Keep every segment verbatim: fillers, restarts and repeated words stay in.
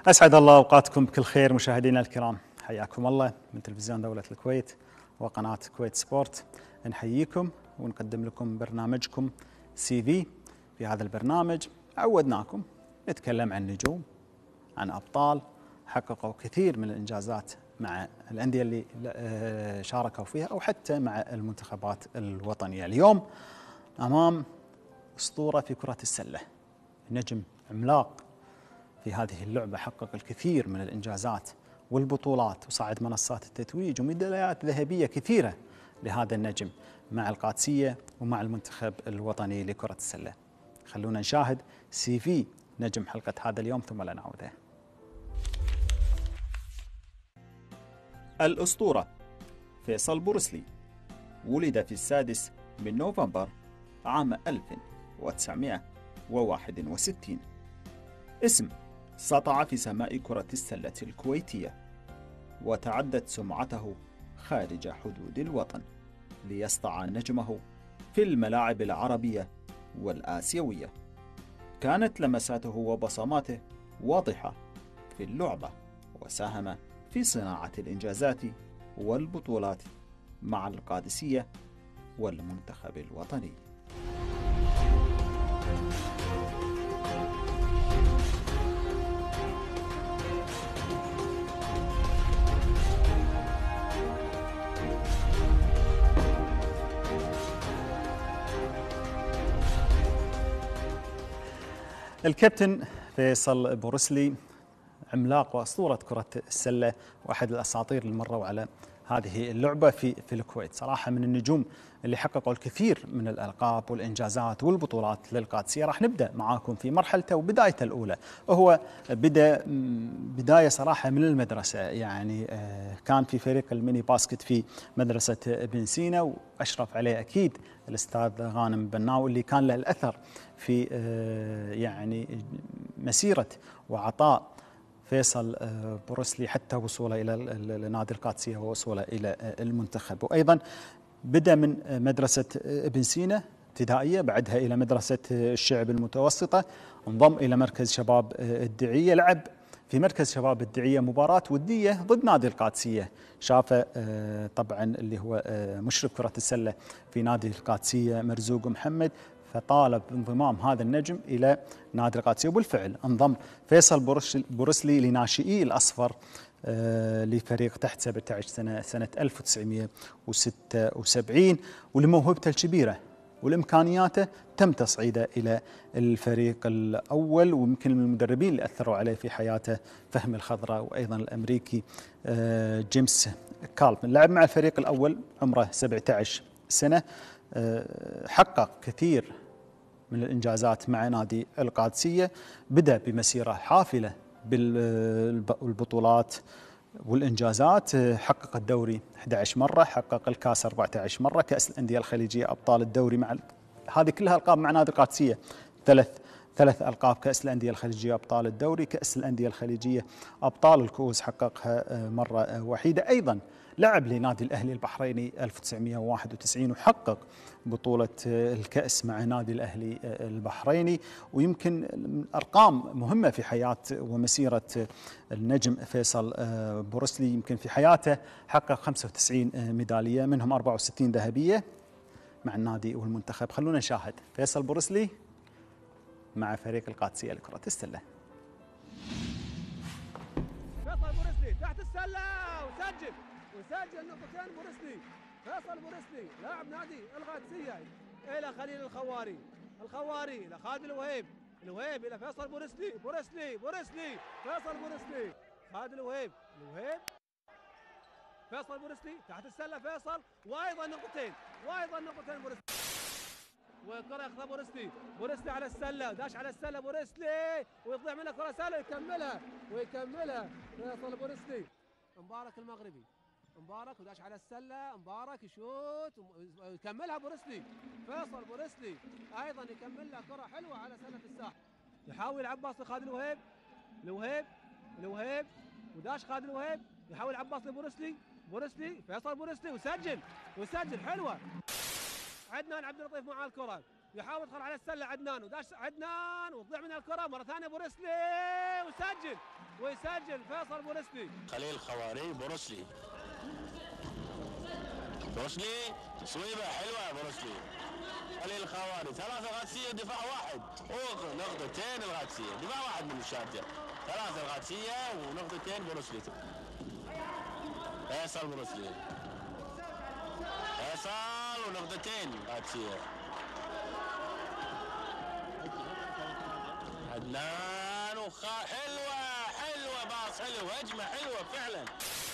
أسعد الله أوقاتكم بكل خير مشاهدينا الكرام، حياكم الله من تلفزيون دولة الكويت وقناة كويت سبورت. نحييكم ونقدم لكم برنامجكم سي في. في هذا البرنامج عودناكم نتكلم عن نجوم، عن أبطال حققوا كثير من الإنجازات مع الأندية اللي شاركوا فيها أو حتى مع المنتخبات الوطنية. اليوم أمام أسطورة في كرة السلة، نجم عملاق في هذه اللعبة، حقق الكثير من الإنجازات والبطولات وصعد منصات التتويج وميداليات ذهبية كثيرة لهذا النجم مع القادسية ومع المنتخب الوطني لكرة السلة. خلونا نشاهد سي في نجم حلقة هذا اليوم ثم لا نعوده. الأسطورة فيصل بورسلي ولد في السادس من نوفمبر عام ألف وتسعمائة وواحد وستين. اسم سطع في سماء كرة السلة الكويتية، وتعدت سمعته خارج حدود الوطن ليسطع نجمه في الملاعب العربية والآسيوية. كانت لمساته وبصماته واضحة في اللعبة، وساهم في صناعة الإنجازات والبطولات مع القادسية والمنتخب الوطني. الكابتن فيصل بورسلي عملاق وأسطورة كرة السلة، وأحد الأساطير اللي مروا على هذه اللعبة في في الكويت. صراحة من النجوم اللي حققوا الكثير من الألقاب والإنجازات والبطولات للقادسية. راح نبدأ معاكم في مرحلته وبدايته الأولى. وهو بدأ بداية صراحة من المدرسة، يعني كان في فريق الميني باسكت في مدرسة بن سينا، وأشرف عليه أكيد الأستاذ غانم بناو اللي كان له الأثر في يعني مسيرة وعطاء فيصل بورسلي حتى وصوله إلى نادي القادسية ووصوله إلى المنتخب. وأيضا بدأ من مدرسة ابن سينا ابتدائية، بعدها إلى مدرسة الشعب المتوسطة، انضم إلى مركز شباب الدعية، لعب في مركز شباب الدعية مباراة ودية ضد نادي القادسية. شافه طبعا اللي هو مشرف كرة السلة في نادي القادسية مرزوق محمد، فطالب انضمام هذا النجم إلى نادي القادسية. وبالفعل انضم فيصل بورسلي لناشئي الأصفر لفريق تحت سبعة عشر سنة سنة ألف وتسعمائة وستة وسبعين، ولموهبته الكبيرة والإمكانياته تم تصعيده إلى الفريق الأول. ويمكن من المدربين اللي أثروا عليه في حياته فهمي الخضراء، وأيضا الأمريكي جيمس كالفن. لعب مع الفريق الأول عمره سبعة عشر سنة، حقق كثير من الإنجازات مع نادي القادسية، بدأ بمسيرة حافلة بالبطولات والإنجازات. حقق الدوري أحد عشر مرة، حقق الكاس أربعة عشر مرة، كأس الأندية الخليجية أبطال الدوري مع هذه كلها ألقاب مع نادي القادسية، ثلاث ثلاث ألقاب كأس الأندية الخليجية أبطال الدوري، كأس الأندية الخليجية أبطال الكؤوس حققها مرة وحيدة. أيضا لعب لنادي الأهلي البحريني ألف وتسعمائة وواحد وتسعين وحقق بطولة الكأس مع نادي الأهلي البحريني. ويمكن أرقام مهمة في حياة ومسيرة النجم فيصل بورسلي. يمكن في حياته حقق خمسة وتسعين ميدالية، منهم أربعة وستين ذهبية مع النادي والمنتخب. خلونا نشاهد فيصل بورسلي مع فريق القادسية لكرة السلة. فيصل بورسلي تحت السلة وسجل وسجل نقطتين. بورسلي فيصل بورسلي لاعب نادي القادسية إلى خليل الخواري، الخواري إلى خالد الوهيب، الوهيب إلى فيصل بورسلي، بورسلي بورسلي فيصل بورسلي، خالد الوهيب، الوهيب فيصل بورسلي تحت السلة فيصل، وأيضا نقطتين وأيضا نقطتين بورسلي، والكرة ياخذها بورسلي، بورسلي على السلة، داش على السلة بورسلي ويضيع منها كرة سهلة ويكملها ويكملها فيصل بورسلي. مبارك المغربي، مبارك وداش على السلة، مبارك يشوت ويكملها بورسلي، فيصل بورسلي أيضا يكمل لها كرة حلوة على سلة الساحة، يحاول عباس لخالد الوهيب، الوهيب الوهيب وداش خالد الوهيب، يحاول عباس لبورسلي، بورسلي فيصل بورسلي وسجل وسجل حلوة. عدنان عبد اللطيف مع الكرة، يحاول يدخل على السله عدنان وداش عدنان وتضيع منها الكره مره ثانيه بورسلي وسجل ويسجل فيصل بورسلي. خليل الخواري بورسلي بورسلي تصويبه حلوه بورسلي. خليل الخواري ثلاثه القادسيه دفاع واحد ونقطتين القادسيه، دفاع واحد من الشارجه، ثلاثه القادسيه ونقطتين بورسلي. فيصل بورسلي فيصل ونقطتين قادسيه. عدنان وخا حلوه حلوه باص حلو، هجمه حلوه فعلا.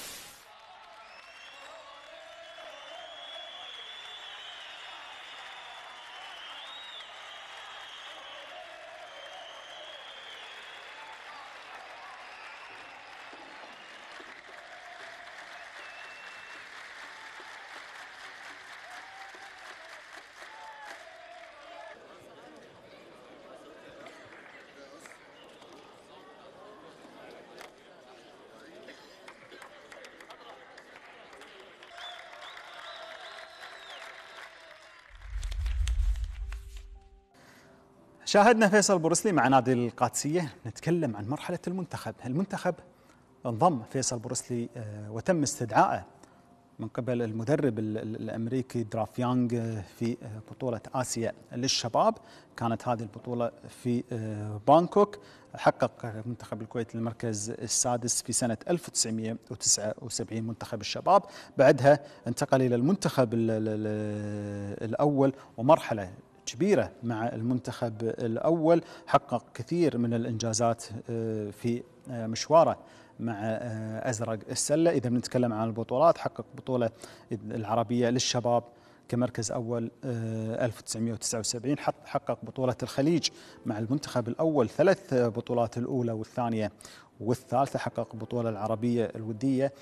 شاهدنا فيصل بورسلي مع نادي القادسية. نتكلم عن مرحلة المنتخب. المنتخب انضم فيصل بورسلي وتم استدعائه من قبل المدرب الأمريكي دراف يانغ في بطولة آسيا للشباب. كانت هذه البطولة في بانكوك. حقق منتخب الكويت المركز السادس في سنة ألف وتسعمئة وتسعة وسبعين منتخب الشباب. بعدها انتقل إلى المنتخب الأول ومرحلة كبيرة مع المنتخب الأول. حقق كثير من الإنجازات في مشواره مع أزرق السلة. إذا بنتكلم عن البطولات، حقق بطولة العربية للشباب كمركز أول ألف وتسعمئة وتسعة وسبعين. حقق بطولة الخليج مع المنتخب الأول ثلاث بطولات، الأولى والثانية والثالثة. حقق بطولة العربية الودية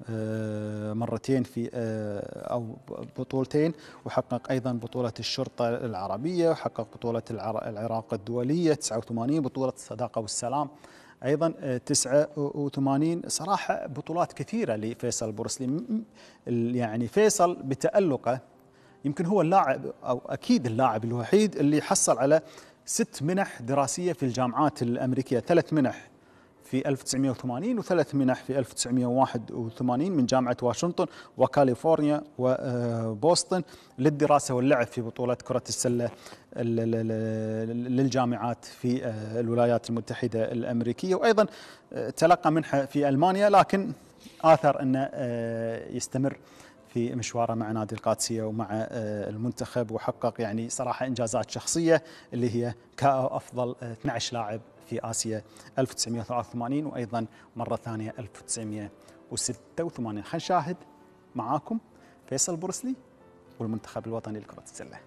مرتين في أو بطولتين، وحقق أيضا بطولة الشرطة العربية، وحقق بطولة العراق الدولية تسعة وثمانين، بطولة الصداقة والسلام أيضا تسعة وثمانين. صراحة بطولات كثيرة لفيصل بورسلي. يعني فيصل بتألقه يمكن هو اللاعب أو أكيد اللاعب الوحيد اللي حصل على ست منح دراسية في الجامعات الأمريكية، ثلاث منح في ألف وتسعمئة وثمانين وثلاث منح في ألف وتسعمئة وواحد وثمانين من جامعة واشنطن وكاليفورنيا وبوسطن للدراسة واللعب في بطولة كرة السلة للجامعات في الولايات المتحدة الأمريكية. وأيضا تلقى منحة في ألمانيا، لكن آثر أنه يستمر في مشواره مع نادي القادسية ومع المنتخب، وحقق يعني صراحة إنجازات شخصية اللي هي كأفضل اثني عشر لاعب في آسيا ألف وتسعمئة وثلاثة وثمانين وأيضا مرة ثانية ألف وتسعمئة وستة وثمانين. خلينا نشاهد معاكم فيصل بورسلي والمنتخب الوطني لكرة السلة.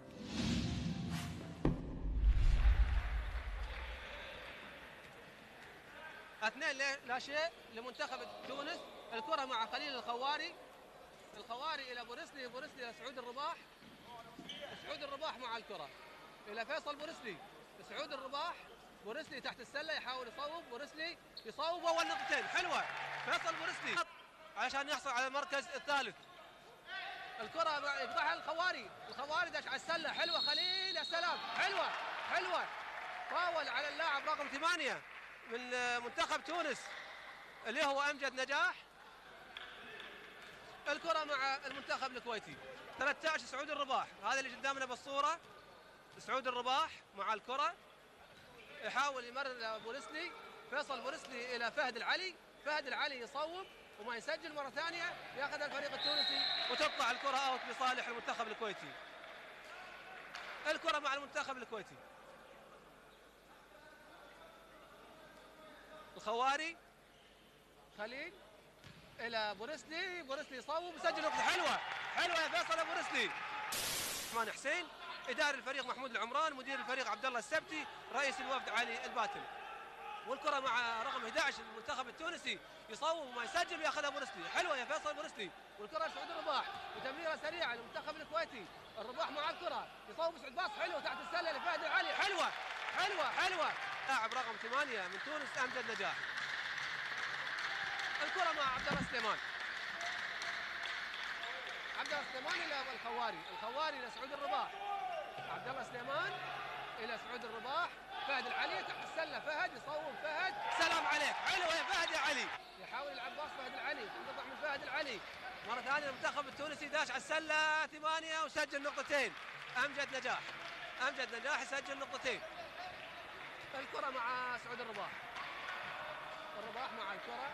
اثنين لا شيء لمنتخب تونس. الكرة مع خليل الخواري، الخواري إلى بورسلي، بورسلي إلى سعود الرباح، سعود الرباح مع الكرة إلى فيصل بورسلي، سعود الرباح، بورسلي تحت السلة يحاول يصوب، بورسلي يصوب أول نقطتين حلوة، فيصل بورسلي علشان يحصل على المركز الثالث. الكرة يقطعها الخواري، الخواري داش على السلة حلوة، خليل يا سلام حلوة حلوة، فاول على اللاعب رقم ثمانية من منتخب تونس اللي هو أمجد نجاح. الكرة مع المنتخب الكويتي ثلاثة عشر سعود الرباح، هذا اللي قدامنا بالصورة، سعود الرباح مع الكرة يحاول يمرر بورسلي، فيصل بورسلي إلى فهد العلي، فهد العلي يصوب وما يسجل مرة ثانية، ياخذ الفريق التونسي وتطلع الكرة اوت لصالح المنتخب الكويتي. الكرة مع المنتخب الكويتي، الخواري خليل الى بورسلي، بورسلي يصوب ويسجل نقطة حلوة حلوة يا فيصل بورسلي. عثمان حسين، اداري الفريق محمود العمران، مدير الفريق عبد الله السبتي، رئيس الوفد علي الباتل. والكرة مع رقم أحد عشر المنتخب التونسي يصوب وما يسجل وياخذها بورسلي، حلوة يا فيصل بورسلي. والكرة لسعود الرباح وتمريرة سريعة للمنتخب الكويتي، الرباح مع الكرة يصوب سعود، باص حلو تحت السلة لفهد العلي، حلوة حلوة حلوة. لاعب رقم ثمانية من تونس أمجد نجاح. الكرة مع عبد الله سليمان، عبد الله سليمان الى الخواري، الخواري الى سعود الرباح، عبد الله سليمان الى سعود الرباح، فهد العلي تحت السله، فهد يصوب، فهد سلام عليك، حلوه يا فهد يا علي. يحاول العباس فهد العلي، تنقطع من فهد العلي مره ثانيه. المنتخب التونسي داش على السله ثمانيه وسجل نقطتين. امجد نجاح، امجد نجاح يسجل نقطتين. الكره مع سعود الرباح، الرباح مع الكره،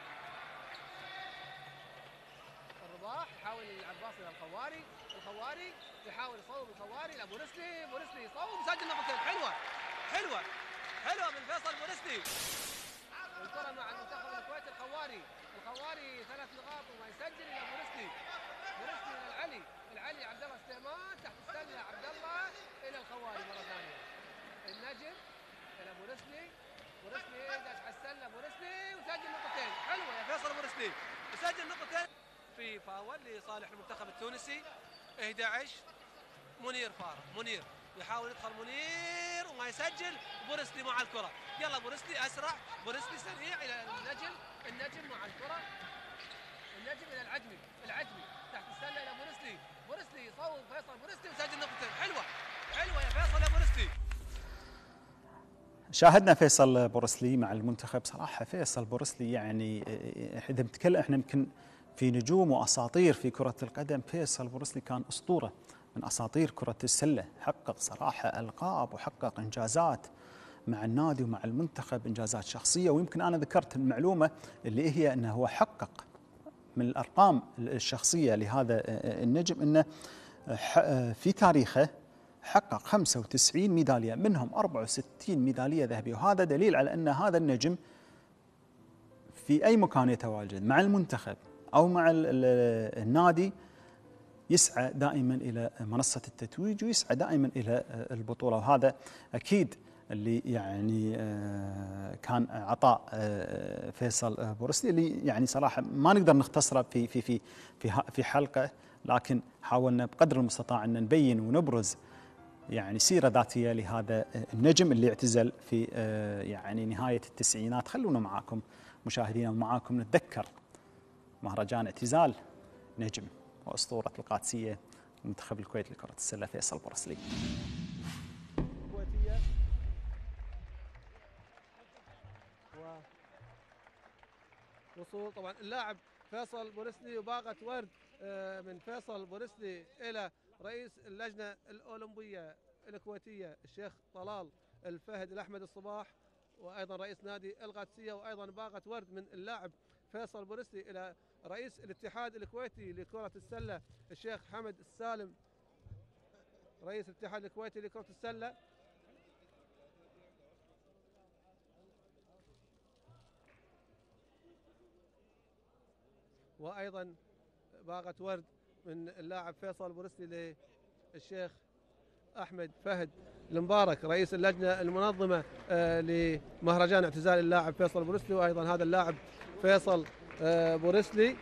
الرباح يحاول العباس الى الخواري، الخواري يحاول يصوب، الخواري لابو رسلي، بورسلي يصوب يسجل نقطتين. حلوه حلوه حلوه من فيصل بورسلي. الكره مع المنتخب الكويتي، الخواري، الخواري ثلاث نقاط وما يسجل الى بورسلي، بورسلي الى العلي، العلي عبد الله سليمان تحت السله، عبد الله الى الخواري مره ثانيه، النجم الى بورسلي، بورسلي داش على السله، بورسلي وسجل نقطتين. حلوه يا فيصل بورسلي يسجل نقطتين. في فاول لصالح المنتخب التونسي احد عشر. منير فارغ، منير يحاول يدخل منير وما يسجل، بورسلي مع الكره، يلا بورسلي اسرع، بورسلي سريع الى النجم، النجم مع الكره، النجم الى العجمي، العجمي تحت السله الى بورسلي، بورسلي يصوب فيصل بورسلي وسجل نقطتين. حلوه حلوه يا فيصل يا بورسلي. شاهدنا فيصل بورسلي مع المنتخب. صراحه فيصل بورسلي يعني اذا بنتكلم احنا يمكن في نجوم واساطير في كره القدم، فيصل بورسلي كان اسطوره من اساطير كره السله، حقق صراحه القاب وحقق انجازات مع النادي ومع المنتخب، انجازات شخصيه. ويمكن انا ذكرت المعلومه اللي هي انه هو حقق من الارقام الشخصيه لهذا النجم انه في تاريخه حقق خمسة وتسعين ميداليه، منهم أربعة وستين ميداليه ذهبيه، وهذا دليل على ان هذا النجم في اي مكان يتواجد مع المنتخب او مع النادي يسعى دائما الى منصه التتويج ويسعى دائما الى البطوله. وهذا اكيد اللي يعني كان عطاء فيصل بورسلي، اللي يعني صراحه ما نقدر نختصره في في في في في حلقه، لكن حاولنا بقدر المستطاع ان نبين ونبرز يعني سيره ذاتيه لهذا النجم اللي اعتزل في يعني نهايه التسعينات. خلونا معاكم مشاهدينا ومعاكم نتذكر مهرجان اعتزال نجم واسطوره القادسيه منتخب الكويت لكره السله فيصل بورسلي. الكويتيه ووصول طبعا اللاعب فيصل بورسلي وباقه ورد من فيصل بورسلي الى رئيس اللجنه الاولمبيه الكويتيه الشيخ طلال الفهد الاحمد الصباح، وايضا رئيس نادي القادسيه، وايضا باقه ورد من اللاعب فيصل بورسلي الى رئيس الاتحاد الكويتي لكره السله الشيخ حمد السالم، رئيس الاتحاد الكويتي لكره السله. وايضا باقه ورد من اللاعب فيصل بورسلي للشيخ احمد فهد المبارك رئيس اللجنه المنظمه لمهرجان اعتزال اللاعب فيصل بورسلي، وايضا هذا اللاعب فيصل بورسلي.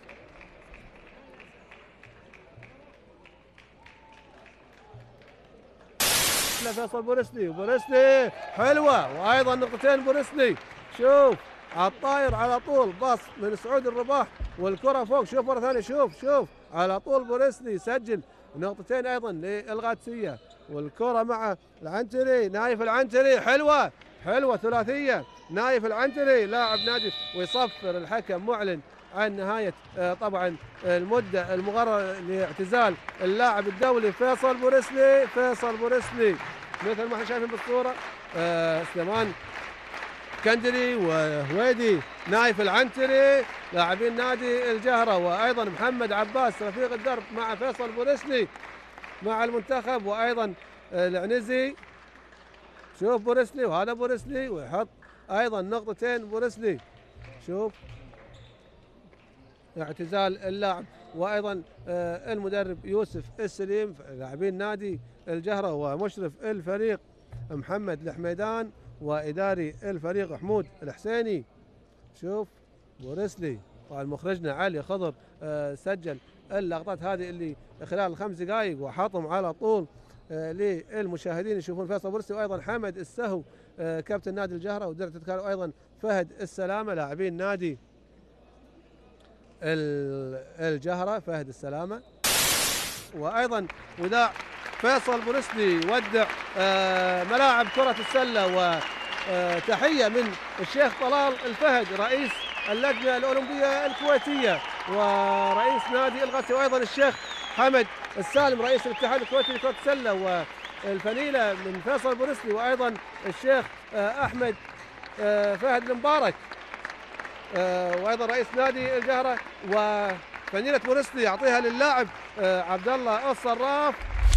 فيصل بورسلي وبورسلي حلوه، وايضا نقطتين بورسلي. شوف على الطاير على طول باص من سعود الرباح والكره فوق، شوف مره ثانيه، شوف شوف على طول بورسلي سجل نقطتين ايضا للقادسيه، والكره مع العنتري، نايف العنتري، حلوه حلوه ثلاثيه، نايف العنتري لاعب نادي، ويصفر الحكم معلن عن نهايه طبعا المده المقرره لاعتزال اللاعب الدولي فيصل بورسلي. فيصل بورسلي مثل ما احنا شايفين بالصوره، آه سليمان كندري وهويدي نايف العنتري لاعبين نادي الجهره، وايضا محمد عباس رفيق الدرب مع فيصل بورسلي مع المنتخب، وايضا العنزي. شوف بورسلي وهذا بورسلي ويحط ايضا نقطتين بورسلي. شوف اعتزال اللاعب، وايضا المدرب يوسف السليم لاعبين نادي الجهره، ومشرف الفريق محمد الحميدان، واداري الفريق حمود الحسيني. شوف بورسلي، طبعا مخرجنا علي خضر سجل اللقطات هذه اللي خلال الخمس دقائق وحطهم على طول للمشاهدين يشوفون فيصل بورسلي، وايضا حمد السهو كابتن نادي الجهره ودرع تذكار، وايضا فهد السلامه لاعبين نادي الجهره، فهد السلامه. وأيضا وداع فيصل بورسلي يودع ملاعب كرة السلة، وتحية من الشيخ طلال الفهد رئيس اللجنة الأولمبية الكويتية ورئيس نادي الغسيل، وأيضا الشيخ حمد السالم رئيس الاتحاد الكويتي لكرة السلة والفنيلة من فيصل بورسلي، وأيضا الشيخ أحمد فهد المبارك وأيضا رئيس نادي الجهرة. وفنيلة بورسلي يعطيها للاعب عبد الله الصراف.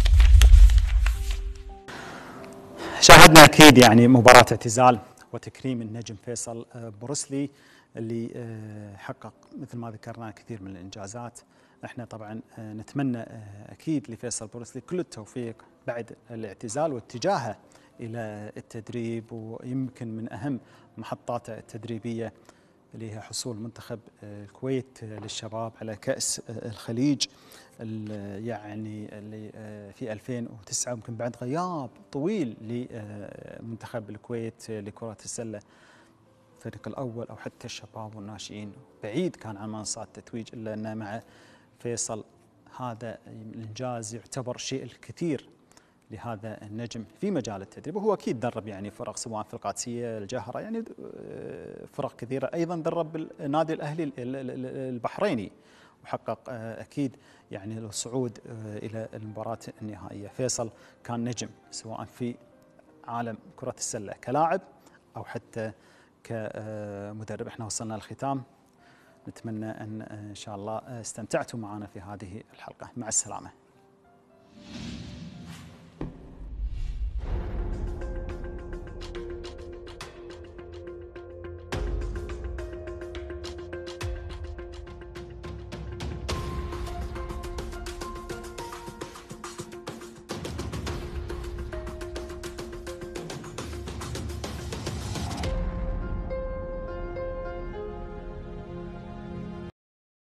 شاهدنا أكيد يعني مباراة اعتزال وتكريم النجم فيصل بورسلي اللي حقق مثل ما ذكرنا كثير من الإنجازات. احنا طبعا نتمنى أكيد لفيصل بورسلي كل التوفيق بعد الاعتزال واتجاهه إلى التدريب، ويمكن من أهم محطاته التدريبية اللي هي حصول منتخب الكويت للشباب على كأس الخليج يعني اللي في ألفين وتسعة، يمكن بعد غياب طويل لمنتخب الكويت لكرة السلة الفريق الأول أو حتى الشباب والناشئين، بعيد كان عن منصات التتويج، إلا أن مع فيصل هذا الإنجاز يعتبر شيء الكثير لهذا النجم في مجال التدريب. وهو أكيد درب يعني فرق سواء في القادسية الجهرة، يعني فرق كثيرة، أيضا درب النادي الأهلي البحريني وحقق أكيد يعني الصعود إلى المباراة النهائية. فيصل كان نجم سواء في عالم كرة السلة كلاعب أو حتى كمدرب. احنا وصلنا للختام، نتمنى أن إن شاء الله استمتعتم معنا في هذه الحلقة. مع السلامة.